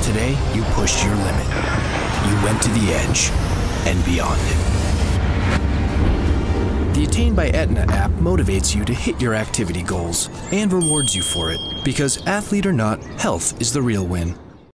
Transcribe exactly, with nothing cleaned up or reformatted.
Today, you pushed your limit. You went to the edge and beyond. The Attain by Aetna app motivates you to hit your activity goals and rewards you for it, because athlete or not, health is the real win.